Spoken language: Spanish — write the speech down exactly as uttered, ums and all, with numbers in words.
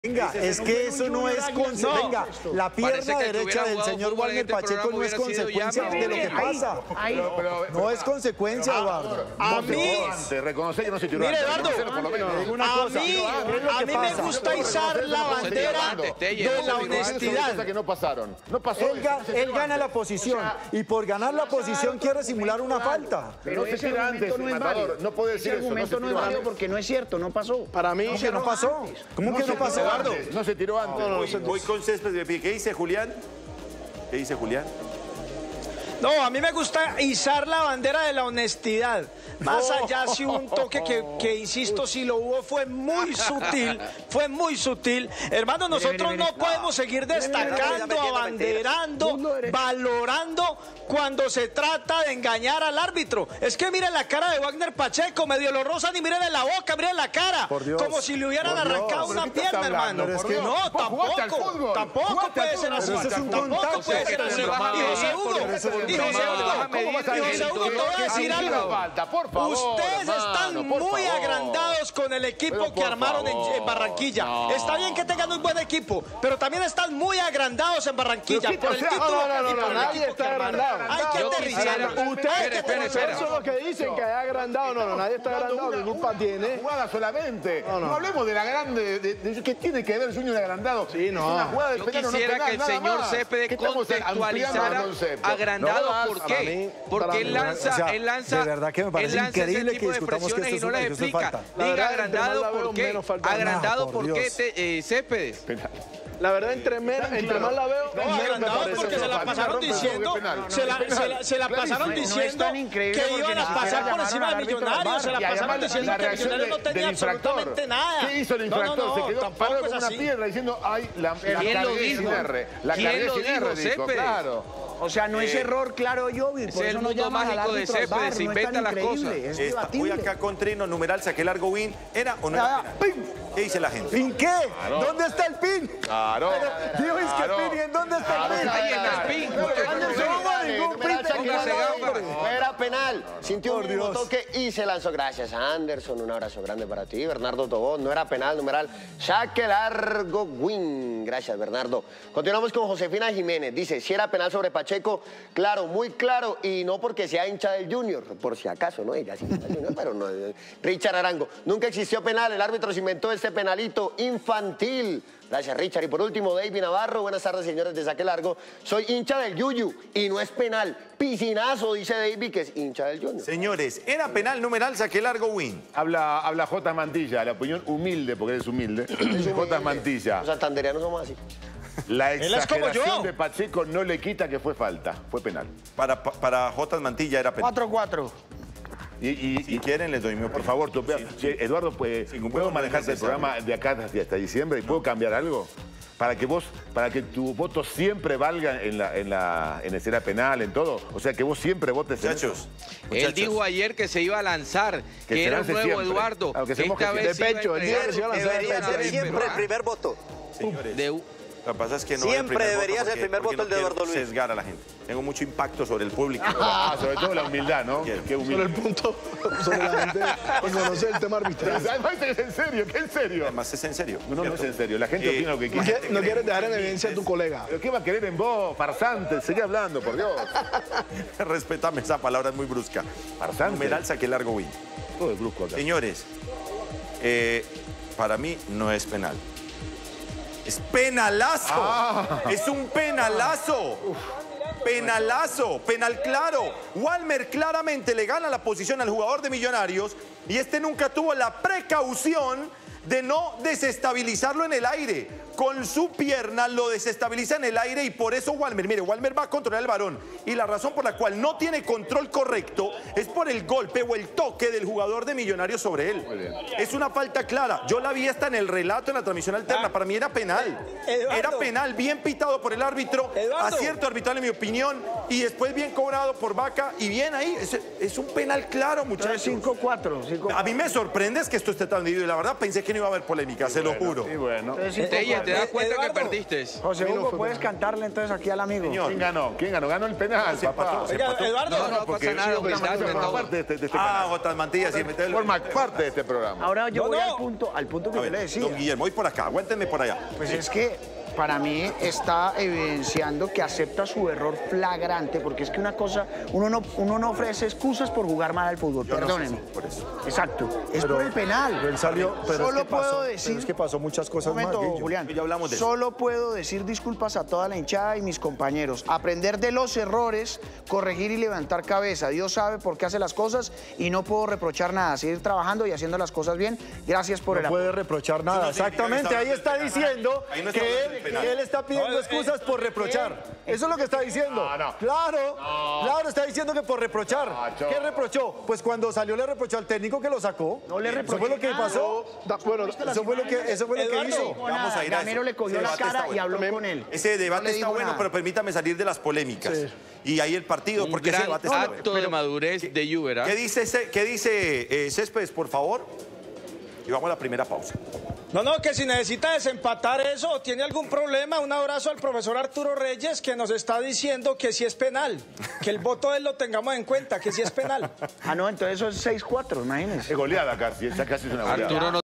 Venga, es que eso no es consecuencia. Venga, la pierna derecha del señor Walmer Pacheco no es consecuencia de lo que pasa. No es consecuencia, Eduardo. A mí, reconocer que no se tiró. Mire, Eduardo, a mí, a mí me gusta izar la bandera de la honestidad. Que no pasaron. No pasó. Él, él gana la posición y por ganar la posición quiere simular una falta. Pero ese argumento no es válido. No puede decir eso. Ese argumento no es válido porque no es cierto, no pasó. Para mí, ¿Cómo que no pasó? ¿Cómo que no pasó? No se tiró antes. No, no, voy, voy con Céspedes de pie. ¿Qué dice Julián? ¿Qué dice Julián? No, a mí me gusta izar la bandera de la honestidad. Más allá si hubo un toque que, que, insisto, si lo hubo fue muy sutil, fue muy sutil. Hermano, nosotros no podemos seguir destacando, abanderando, valorando cuando se trata de engañar al árbitro. Es que miren la cara de Walmer Pacheco, medio lo rozan y miren en la boca, miren la cara. Como si le hubieran arrancado una pierna, hermano. No, tampoco, tampoco puede ser así. Tampoco puede ser así. Y José Hugo, y José Hugo, y José Hugo, te voy a decir algo. Ustedes están muy agrandados con el equipo que armaron en Barranquilla. Está bien que tengan un buen equipo, pero también están muy agrandados en Barranquilla por el título y por el equipo que armaron. Hay que aterrizar. Ustedes son los que dicen que hay agrandado. No, no, nadie está agrandado. ¿Qué culpa tiene? Jugada solamente. No, no. No hablemos de la grande. De, de, ¿Qué tiene que ver el Junior agrandado? Sí, no. Es una jugada de Yo penal, quisiera no penal, que el señor Céspedes contextualizara agrandado. No, ¿Por qué? Porque él lanza, o sea, él lanza, de verdad que me parece él lanza increíble ese tipo que de discutamos que expresiones esto y no es las una- explica. falta. La Diga verdad, agrandado, entre más la ¿por veo, qué? menos falta. Agrandado, Nah, por ¿por qué, Dios. te, eh, Céspedes? La verdad, entre, menos, entre más la veo, No, menos me agrandado parece. porque se la pasaron diciendo, se la, se la, se la pasaron diciendo que iban a pasar por encima de Millonarios, se la pasaron diciendo que Millonarios no tenía absolutamente nada. ¿Qué hizo el No, infractor? no, no, Se quedó tampoco parado es con una así. piedra diciendo, ay, la, la ¿Quién lo cargué sin dijo? R. La ¿Quién cargué lo sin dijo, R, dijo, Céspedes? claro. O sea, no es error, claro, yo. Es el mundo mágico de Céspedes, se inventan las cosas. Es Esta, voy debatible. acá con Trino, numeral, saqué largo win. ¿Era o no era penal? ¿Qué dice la gente? ¿Pin qué? ¿Dónde está el pin? Claro. Dijo, es que pin, ¿y en dónde está el pin? Ahí está el pin. No hubo ningún pin de Póngase penal, gafas. hombre. No era penal, sintió un Por mínimo Dios. toque y se lanzó. Gracias a Anderson, un abrazo grande para ti. Bernardo Tobón, no era penal, numeral, saque largo, win. Gracias, Bernardo. Continuamos con Josefina Jiménez. Dice, si era penal sobre Pacheco, claro, muy claro, y no porque sea hincha del Junior, por si acaso, ¿no? Ella sí hincha del Junior, pero no. Richard Arango, nunca existió penal, el árbitro se inventó este penalito infantil. Gracias, Richard. Y por último, David Navarro. Buenas tardes, señores de Saque Largo. Soy hincha del Yuyu y no es penal. Piscinazo, dice David, que es hincha del Junior. Señores, era penal, numeral, saqué largo win. Habla, habla J. Mantilla, la opinión humilde, porque eres humilde. J. Mantilla. Los santanderianos somos así. La Él es como exageración yo. de Pacheco no le quita que fue falta, fue penal. Para, para J. Mantilla era penal. cuatro cuatro. Y, y, Si quieren, les doy mi por opinión. favor, tu opinión. Sí, Eduardo, pues, Sin ningún ¿puedo problema, manejarte el necesario. programa de acá hasta hasta diciembre y puedo cambiar algo? Para que vos, para que tu voto siempre valga en la, en la, en escena penal, en todo. O sea, que vos siempre votes en Muchachos, eso. Él muchachos. dijo ayer que se iba a lanzar, que, se era un lance nuevo siempre. Eduardo. Aunque se que moje esta siempre. vez De se iba a pecho, el día que se iba a lanzar entregar de pecho. esta vez, Siempre pero, el primer voto. Señores, de- lo que pasa es que no Siempre el primer debería voto ser el porque- primer porque voto el de no Eduardo quiero Luis. sesgar a la gente. Tengo mucho impacto sobre el público. Ah, sobre todo la humildad, ¿no? Quiero. Qué Sobre humilde. el punto, sobre la gente que conoce el tema arbitral. Además, es en serio, ¿qué en serio? Además, es en serio. No, no, no es en serio. La gente Eh, opina lo que No quiere. quieres- No quieres dejar en evidencia a tu colega. ¿Pero qué va a querer en vos, farsante? Seguí hablando, por Dios. Respétame, esa palabra es muy brusca. Farsante. Numeral, saqué largo win. Todo es brusco acá. Señores, eh, para mí no es penal. Es penalazo. Ah. Es un penalazo. Penalazo, penal claro. Walmer claramente le gana la posición al jugador de Millonarios y este nunca tuvo la precaución de no desestabilizarlo en el aire. Con su pierna lo desestabiliza en el aire y por eso Walmer, mire, Walmer va a controlar el balón. Y la razón por la cual no tiene control correcto es por el golpe o el toque del jugador de Millonarios sobre él. Es una falta clara. Yo la vi hasta en el relato, en la transmisión alterna. Para mí era penal. Eduardo. Era penal, bien pitado por el árbitro. Eduardo. Acierto arbitral en mi opinión. Y después bien cobrado por Vaca. Y bien ahí. Es, es un penal claro, muchachos. cinco cuatro. A mí me sorprende es que esto esté tan dividido. La verdad pensé que que no iba a haber polémica, se lo juro. Y bueno. Telle, ¿te das cuenta que perdiste? José Hugo, puedes cantarle entonces aquí al amigo. ¿Quién ganó? ¿Quién ganó? Ganó el penal, papá. Oiga, Eduardo. No, no pasa nada, humildad ante todo. Parte de este, de este Ah, canal. Gotas Mantillas, sí, metele. Forma parte de este programa. Ahora yo No, voy no. al punto, al punto que A yo le ver, decía. don Guillermo, voy por acá, aguántenme por allá. Pues es que para mí está evidenciando que acepta su error flagrante, porque es que una cosa, uno no, uno no ofrece excusas por jugar mal al fútbol, Yo no sé perdónenme. si por eso. Exacto, es Pero- por el penal. Pero él salió, pero Solo es que pasó, puedo pero decir... es que pasó muchas cosas Un momento, más, Guillo. Julián. Ya hablamos de eso. Solo puedo decir disculpas a toda la hinchada y mis compañeros. Aprender de los errores, corregir y levantar cabeza. Dios sabe por qué hace las cosas y no puedo reprochar nada. Seguir trabajando y haciendo las cosas bien. Gracias por No el puede reprochar nada. Eso no significa que Exactamente, está ahí hablando está del penal. diciendo Ahí no está que hablando del él, penal. que él está pidiendo No, excusas eh, por reprochar. Eso es lo que está diciendo. No, no. Claro, claro, está diciendo que por reprochar. No, yo- ¿Qué reprochó? Pues cuando salió le reprochó al técnico que lo sacó. No le Eso reproché fue lo que nada. pasó. Da- bueno, Eso fue lo que, eso fue lo que Eduardo. hizo. Vamos a ir a eso. Gamero le cogió Ese la debate cara está y bueno. habló También- con él. Ese debate No le está dijo bueno, nada. pero permítame salir de las polémicas. Sí. Y ahí el partido, Un porque ese gran debate está bueno. acto de madurez de Juber, ¿ah? ¿Qué dice, Ce- qué dice eh, Céspedes, por favor? Y vamos a la primera pausa. No, no, que si necesita desempatar eso o tiene algún problema, un abrazo al profesor Arturo Reyes que nos está diciendo que sí es penal, que el voto de él lo tengamos en cuenta, que sí es penal. Ah, no, entonces eso es seis cuatro, imagínense. Es goleada casi, esa casi es una goleada. Arturo no